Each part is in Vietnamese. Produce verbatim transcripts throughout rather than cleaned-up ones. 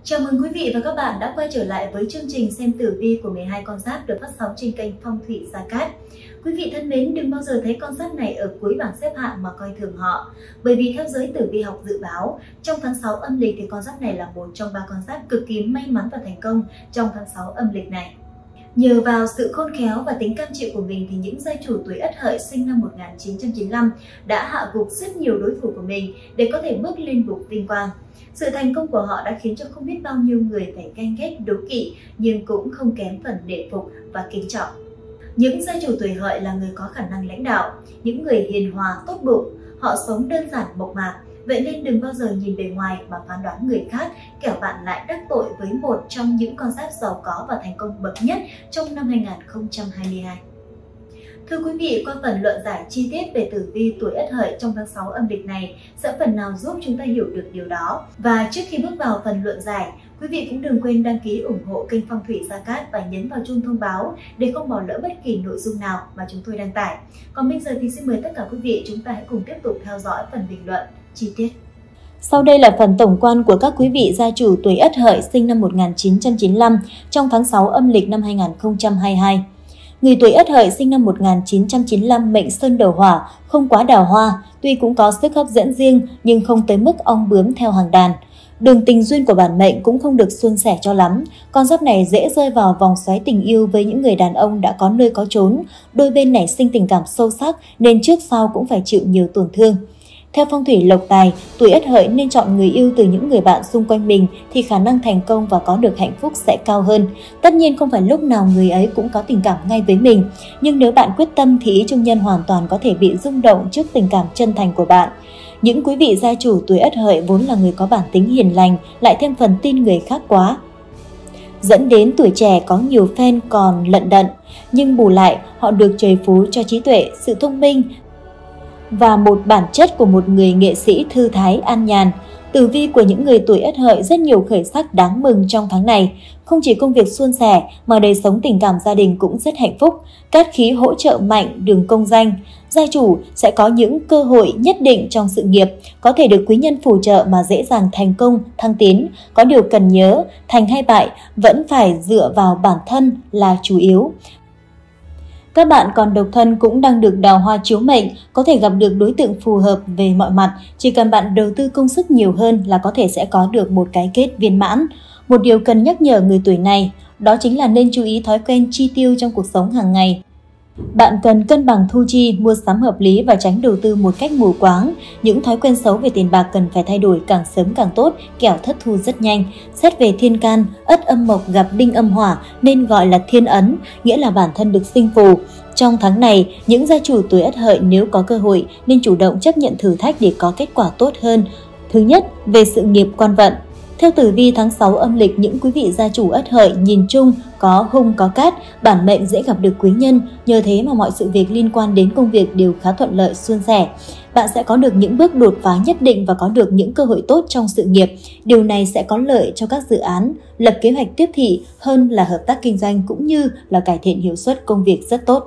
Chào mừng quý vị và các bạn đã quay trở lại với chương trình xem tử vi của mười hai con giáp được phát sóng trên kênh Phong thủy Gia Cát. Quý vị thân mến, đừng bao giờ thấy con giáp này ở cuối bảng xếp hạng mà coi thường họ. Bởi vì theo giới tử vi học dự báo, trong tháng sáu âm lịch thì con giáp này là một trong ba con giáp cực kỳ may mắn và thành công trong tháng sáu âm lịch này. Nhờ vào sự khôn khéo và tính cam chịu của mình thì những gia chủ tuổi Ất Hợi sinh năm một nghìn chín trăm chín mươi lăm đã hạ gục rất nhiều đối thủ của mình để có thể bước lên bục vinh quang. Sự thành công của họ đã khiến cho không biết bao nhiêu người phải ganh ghét đố kỵ, nhưng cũng không kém phần nể phục và kính trọng. Những gia chủ tuổi Hợi là người có khả năng lãnh đạo, những người hiền hòa, tốt bụng, họ sống đơn giản mộc mạc. Vậy nên đừng bao giờ nhìn bề ngoài mà phán đoán người khác, kẻo bạn lại đắc tội với một trong những con giáp giàu có và thành công bậc nhất trong năm hai nghìn không trăm hai mươi hai. Thưa quý vị, qua phần luận giải chi tiết về tử vi tuổi Ất Hợi trong tháng sáu âm lịch này sẽ phần nào giúp chúng ta hiểu được điều đó. Và trước khi bước vào phần luận giải, quý vị cũng đừng quên đăng ký ủng hộ kênh Phong thủy Gia Cát và nhấn vào chuông thông báo để không bỏ lỡ bất kỳ nội dung nào mà chúng tôi đăng tải. Còn bây giờ thì xin mời tất cả quý vị chúng ta hãy cùng tiếp tục theo dõi phần bình luận chi tiết. Sau đây là phần tổng quan của các quý vị gia chủ tuổi Ất Hợi sinh năm một nghìn chín trăm chín mươi lăm trong tháng sáu âm lịch năm hai nghìn không trăm hai mươi hai. Người tuổi Ất Hợi sinh năm một nghìn chín trăm chín mươi lăm mệnh sơn đầu hỏa, không quá đào hoa, tuy cũng có sức hấp dẫn riêng nhưng không tới mức ong bướm theo hàng đàn. Đường tình duyên của bản mệnh cũng không được suôn sẻ cho lắm. Con giáp này dễ rơi vào vòng xoáy tình yêu với những người đàn ông đã có nơi có chốn, đôi bên nảy sinh tình cảm sâu sắc nên trước sau cũng phải chịu nhiều tổn thương. Theo phong thủy lộc tài, tuổi Ất Hợi nên chọn người yêu từ những người bạn xung quanh mình thì khả năng thành công và có được hạnh phúc sẽ cao hơn. Tất nhiên không phải lúc nào người ấy cũng có tình cảm ngay với mình, nhưng nếu bạn quyết tâm thì ý trung nhân hoàn toàn có thể bị rung động trước tình cảm chân thành của bạn. Những quý vị gia chủ tuổi Ất Hợi vốn là người có bản tính hiền lành, lại thêm phần tin người khác quá, dẫn đến tuổi trẻ có nhiều fan còn lận đận, nhưng bù lại họ được trời phú cho trí tuệ, sự thông minh và một bản chất của một người nghệ sĩ thư thái an nhàn. Tử vi của những người tuổi Ất Hợi rất nhiều khởi sắc đáng mừng trong tháng này. Không chỉ công việc suôn sẻ mà đời sống tình cảm gia đình cũng rất hạnh phúc. Cát khí hỗ trợ mạnh đường công danh. Gia chủ sẽ có những cơ hội nhất định trong sự nghiệp, có thể được quý nhân phù trợ mà dễ dàng thành công, thăng tiến. Có điều cần nhớ, thành hay bại vẫn phải dựa vào bản thân là chủ yếu. Các bạn còn độc thân cũng đang được đào hoa chiếu mệnh, có thể gặp được đối tượng phù hợp về mọi mặt. Chỉ cần bạn đầu tư công sức nhiều hơn là có thể sẽ có được một cái kết viên mãn. Một điều cần nhắc nhở người tuổi này, đó chính là nên chú ý thói quen chi tiêu trong cuộc sống hàng ngày. Bạn cần cân bằng thu chi, mua sắm hợp lý và tránh đầu tư một cách mù quáng. Những thói quen xấu về tiền bạc cần phải thay đổi càng sớm càng tốt, kẻo thất thu rất nhanh. Xét về thiên can, Ất âm mộc gặp đinh âm hỏa nên gọi là thiên ấn, nghĩa là bản thân được sinh phù. Trong tháng này, những gia chủ tuổi Ất Hợi nếu có cơ hội nên chủ động chấp nhận thử thách để có kết quả tốt hơn. Thứ nhất, về sự nghiệp quan vận. Theo tử vi tháng sáu âm lịch, những quý vị gia chủ Ất Hợi nhìn chung có hung có cát, bản mệnh dễ gặp được quý nhân, nhờ thế mà mọi sự việc liên quan đến công việc đều khá thuận lợi suôn sẻ. Bạn sẽ có được những bước đột phá nhất định và có được những cơ hội tốt trong sự nghiệp. Điều này sẽ có lợi cho các dự án, lập kế hoạch tiếp thị hơn là hợp tác kinh doanh cũng như là cải thiện hiệu suất công việc rất tốt.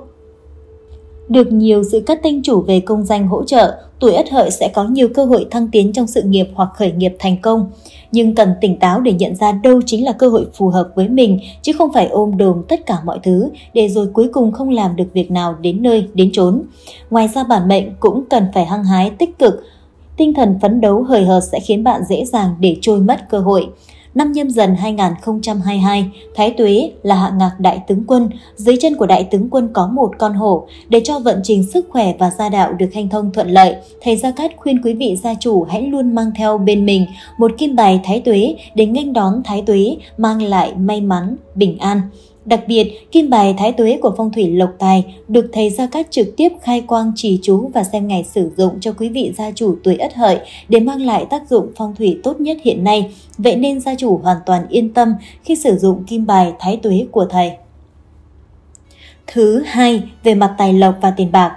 Được nhiều sự cắt tinh chủ về công danh hỗ trợ, tuổi Ất Hợi sẽ có nhiều cơ hội thăng tiến trong sự nghiệp hoặc khởi nghiệp thành công. Nhưng cần tỉnh táo để nhận ra đâu chính là cơ hội phù hợp với mình, chứ không phải ôm đồm tất cả mọi thứ, để rồi cuối cùng không làm được việc nào đến nơi, đến chốn. Ngoài ra bản mệnh cũng cần phải hăng hái, tích cực. Tinh thần phấn đấu hời hợt sẽ khiến bạn dễ dàng để trôi mất cơ hội. Năm Nhâm Dần hai nghìn không trăm hai mươi hai, Thái Tuế là hạ ngạc đại tướng quân, dưới chân của đại tướng quân có một con hổ. Để cho vận trình sức khỏe và gia đạo được hanh thông thuận lợi, thầy Gia Cát khuyên quý vị gia chủ hãy luôn mang theo bên mình một kim bài Thái Tuế để nghênh đón Thái Tuế mang lại may mắn, bình an. Đặc biệt, kim bài Thái Tuế của phong thủy lộc tài được thầy Gia Cát trực tiếp khai quang trì chú và xem ngày sử dụng cho quý vị gia chủ tuổi Ất Hợi để mang lại tác dụng phong thủy tốt nhất hiện nay. Vậy nên gia chủ hoàn toàn yên tâm khi sử dụng kim bài Thái Tuế của thầy. Thứ hai, về mặt tài lộc và tiền bạc.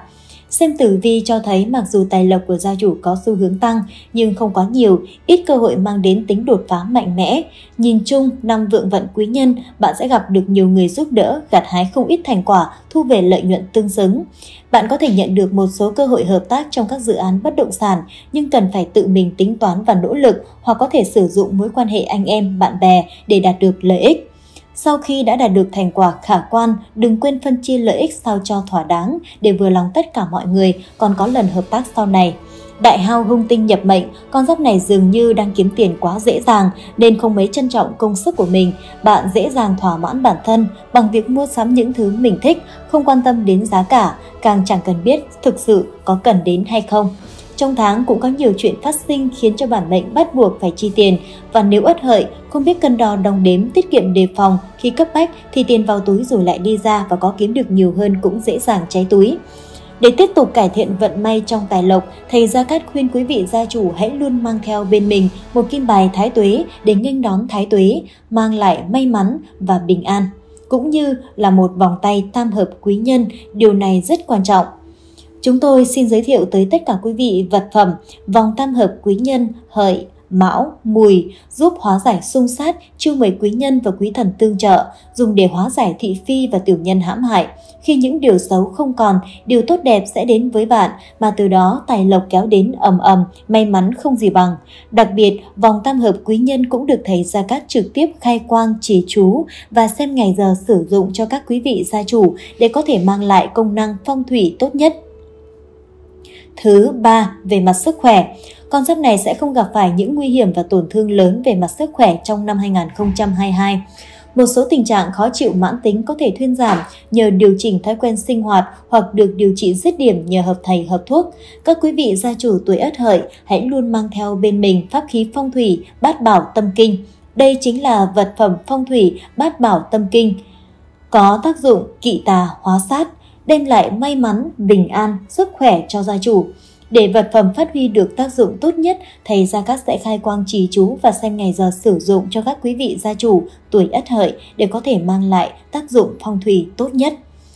Xem tử vi cho thấy mặc dù tài lộc của gia chủ có xu hướng tăng nhưng không quá nhiều, ít cơ hội mang đến tính đột phá mạnh mẽ. Nhìn chung, năm vượng vận quý nhân, bạn sẽ gặp được nhiều người giúp đỡ, gặt hái không ít thành quả, thu về lợi nhuận tương xứng. Bạn có thể nhận được một số cơ hội hợp tác trong các dự án bất động sản, nhưng cần phải tự mình tính toán và nỗ lực, hoặc có thể sử dụng mối quan hệ anh em, bạn bè để đạt được lợi ích. Sau khi đã đạt được thành quả khả quan, đừng quên phân chia lợi ích sao cho thỏa đáng để vừa lòng tất cả mọi người, còn có lần hợp tác sau này. Đại hao hung tinh nhập mệnh, con giáp này dường như đang kiếm tiền quá dễ dàng nên không mấy trân trọng công sức của mình. Bạn dễ dàng thỏa mãn bản thân bằng việc mua sắm những thứ mình thích, không quan tâm đến giá cả, càng chẳng cần biết thực sự có cần đến hay không. Trong tháng cũng có nhiều chuyện phát sinh khiến cho bản mệnh bắt buộc phải chi tiền, và nếu Ất Hợi không biết cân đo đong đếm, tiết kiệm đề phòng, khi cấp bách thì tiền vào túi rồi lại đi ra, và có kiếm được nhiều hơn cũng dễ dàng cháy túi. Để tiếp tục cải thiện vận may trong tài lộc, thầy Gia Cát khuyên quý vị gia chủ hãy luôn mang theo bên mình một kim bài thái tuế để nghênh đón thái tuế, mang lại may mắn và bình an, cũng như là một vòng tay tam hợp quý nhân. Điều này rất quan trọng. Chúng tôi xin giới thiệu tới tất cả quý vị vật phẩm vòng tam hợp quý nhân Hợi, Mão, Mùi, giúp hóa giải xung sát, chiêu mời quý nhân và quý thần tương trợ, dùng để hóa giải thị phi và tiểu nhân hãm hại. Khi những điều xấu không còn, điều tốt đẹp sẽ đến với bạn, mà từ đó tài lộc kéo đến ầm ầm, may mắn không gì bằng. Đặc biệt, vòng tam hợp quý nhân cũng được thầy Gia Cát trực tiếp khai quang chỉ chú và xem ngày giờ sử dụng cho các quý vị gia chủ để có thể mang lại công năng phong thủy tốt nhất. Thứ ba, về mặt sức khỏe. Con giáp này sẽ không gặp phải những nguy hiểm và tổn thương lớn về mặt sức khỏe trong năm hai nghìn không trăm hai mươi hai. Một số tình trạng khó chịu mãn tính có thể thuyên giảm nhờ điều chỉnh thói quen sinh hoạt, hoặc được điều trị dứt điểm nhờ hợp thầy hợp thuốc. Các quý vị gia chủ tuổi Ất Hợi hãy luôn mang theo bên mình pháp khí phong thủy Bát Bảo Tâm Kinh. Đây chính là vật phẩm phong thủy Bát Bảo Tâm Kinh, có tác dụng kỵ tà hóa sát, đem lại may mắn, bình an, sức khỏe cho gia chủ. Để vật phẩm phát huy được tác dụng tốt nhất, thầy Gia Cát sẽ khai quang trì chú và xem ngày giờ sử dụng cho các quý vị gia chủ tuổi Ất Hợi để có thể mang lại tác dụng phong thủy tốt nhất.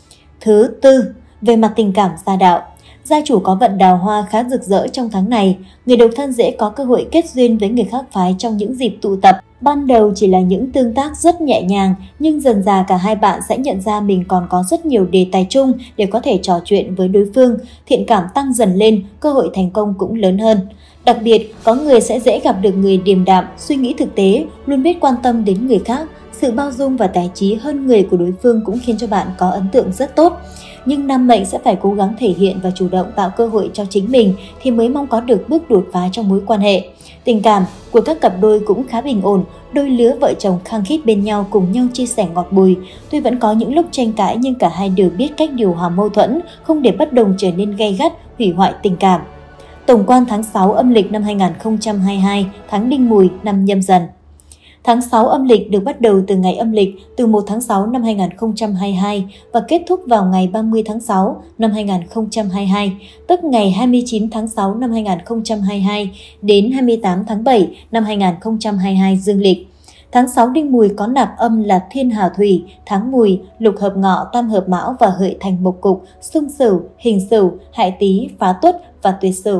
Thứ tư, về mặt tình cảm gia đạo. Gia chủ có vận đào hoa khá rực rỡ trong tháng này. Người độc thân dễ có cơ hội kết duyên với người khác phái trong những dịp tụ tập. Ban đầu chỉ là những tương tác rất nhẹ nhàng, nhưng dần dà cả hai bạn sẽ nhận ra mình còn có rất nhiều đề tài chung để có thể trò chuyện với đối phương. Thiện cảm tăng dần lên, cơ hội thành công cũng lớn hơn. Đặc biệt, có người sẽ dễ gặp được người điềm đạm, suy nghĩ thực tế, luôn biết quan tâm đến người khác. Sự bao dung và tài trí hơn người của đối phương cũng khiến cho bạn có ấn tượng rất tốt. Nhưng nam mệnh sẽ phải cố gắng thể hiện và chủ động tạo cơ hội cho chính mình thì mới mong có được bước đột phá trong mối quan hệ. Tình cảm của các cặp đôi cũng khá bình ổn, đôi lứa vợ chồng khăng khít bên nhau, cùng nhau chia sẻ ngọt bùi. Tuy vẫn có những lúc tranh cãi nhưng cả hai đều biết cách điều hòa mâu thuẫn, không để bất đồng trở nên gay gắt, hủy hoại tình cảm. Tổng quan tháng sáu âm lịch năm hai nghìn không trăm hai mươi hai, tháng Đinh Mùi năm Nhâm Dần. Tháng sáu âm lịch được bắt đầu từ ngày âm lịch từ một tháng sáu năm hai nghìn không trăm hai mươi hai và kết thúc vào ngày ba mươi tháng sáu năm hai nghìn không trăm hai mươi hai, tức ngày hai mươi chín tháng sáu năm hai nghìn không trăm hai mươi hai đến hai mươi tám tháng bảy năm hai nghìn không trăm hai mươi hai dương lịch. Tháng sáu Đinh Mùi có nạp âm là Thiên Hà Thủy, tháng Mùi, lục hợp Ngọ, tam hợp Mão và Hợi thành mộc cục, Xung Sửu, Hình Sửu, Hại Tý, Phá Tuất và Tuyệt Sửu.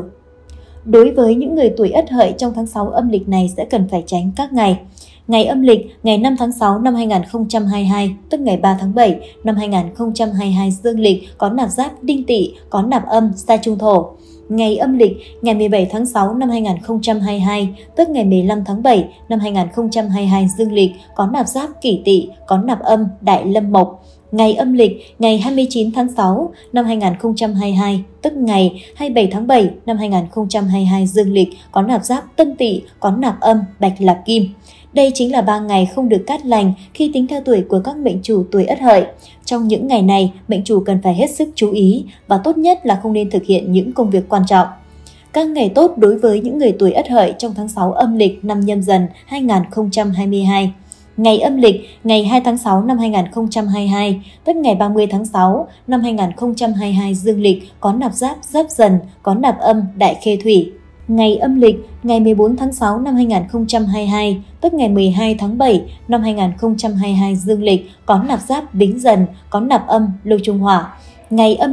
Đối với những người tuổi Ất Hợi trong tháng sáu âm lịch này sẽ cần phải tránh các ngày. Ngày âm lịch, ngày năm tháng sáu năm hai nghìn không trăm hai mươi hai, tức ngày ba tháng bảy năm hai nghìn không trăm hai mươi hai dương lịch có nạp giáp Đinh Tỵ, có nạp âm Sa Trung Thổ. Ngày âm lịch, ngày mười bảy tháng sáu năm hai nghìn không trăm hai mươi hai, tức ngày mười lăm tháng bảy năm hai nghìn không trăm hai mươi hai dương lịch có nạp giáp Kỷ Tỵ, có nạp âm Đại Lâm Mộc. Ngày âm lịch, ngày hai mươi chín tháng sáu năm hai nghìn không trăm hai mươi hai, tức ngày hai mươi bảy tháng bảy năm hai nghìn không trăm hai mươi hai dương lịch có nạp giáp Tân Tỵ, có nạp âm Bạch Lạp Kim. Đây chính là ba ngày không được cát lành khi tính theo tuổi của các mệnh chủ tuổi Ất Hợi. Trong những ngày này, mệnh chủ cần phải hết sức chú ý và tốt nhất là không nên thực hiện những công việc quan trọng. Các ngày tốt đối với những người tuổi Ất Hợi trong tháng sáu âm lịch năm Nhâm Dần hai nghìn không trăm hai mươi hai. Ngày âm lịch, ngày hai tháng sáu năm hai nghìn không trăm hai mươi hai, tức ngày ba mươi tháng sáu năm hai nghìn không trăm hai mươi hai dương lịch có nạp giáp Giáp Dần, có nạp âm Đại Khê Thủy. Ngày âm lịch, ngày mười bốn tháng sáu năm hai nghìn không trăm hai mươi hai, tức ngày mười hai tháng bảy năm hai nghìn không trăm hai mươi hai dương lịch có nạp giáp Bính Dần, có nạp âm Lô Trung Hỏa. Ngày âm lịch,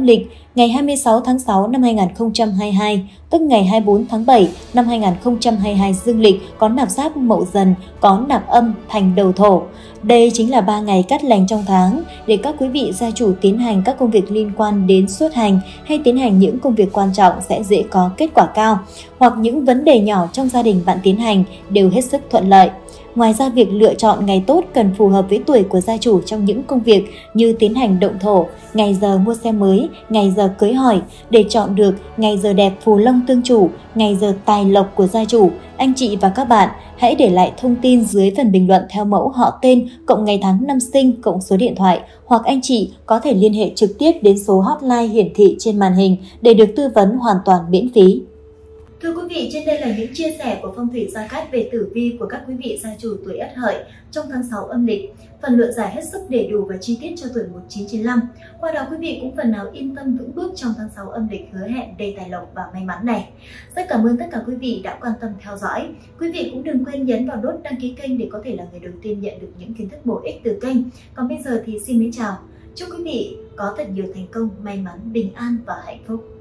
Ngày hai mươi sáu tháng sáu năm hai nghìn không trăm hai mươi hai, tức ngày hai mươi bốn tháng bảy năm hai nghìn không trăm hai mươi hai dương lịch có nạp giáp Mậu Dần, có nạp âm thành đầu thổ. Đây chính là ba ngày cát lành trong tháng để các quý vị gia chủ tiến hành các công việc liên quan đến xuất hành hay tiến hành những công việc quan trọng sẽ dễ có kết quả cao, hoặc những vấn đề nhỏ trong gia đình bạn tiến hành đều hết sức thuận lợi. Ngoài ra, việc lựa chọn ngày tốt cần phù hợp với tuổi của gia chủ trong những công việc như tiến hành động thổ, ngày giờ mua xe mới, ngày giờ cưới hỏi. Để chọn được ngày giờ đẹp phù long tương chủ, ngày giờ tài lộc của gia chủ, anh chị và các bạn hãy để lại thông tin dưới phần bình luận theo mẫu họ tên, cộng ngày tháng năm sinh, cộng số điện thoại, hoặc anh chị có thể liên hệ trực tiếp đến số hotline hiển thị trên màn hình để được tư vấn hoàn toàn miễn phí. Thưa quý vị, trên đây là những chia sẻ của Phong thủy Gia Cát về tử vi của các quý vị gia chủ tuổi Ất Hợi trong tháng sáu âm lịch. Phần luận giải hết sức đầy đủ và chi tiết cho tuổi một nghìn chín trăm chín mươi lăm. Qua đó quý vị cũng phần nào yên tâm vững bước trong tháng sáu âm lịch hứa hẹn đầy tài lộc và may mắn này. Rất cảm ơn tất cả quý vị đã quan tâm theo dõi. Quý vị cũng đừng quên nhấn vào nút đăng ký kênh để có thể là người đầu tiên nhận được những kiến thức bổ ích từ kênh. Còn bây giờ thì xin mến chào. Chúc quý vị có thật nhiều thành công, may mắn, bình an và hạnh phúc.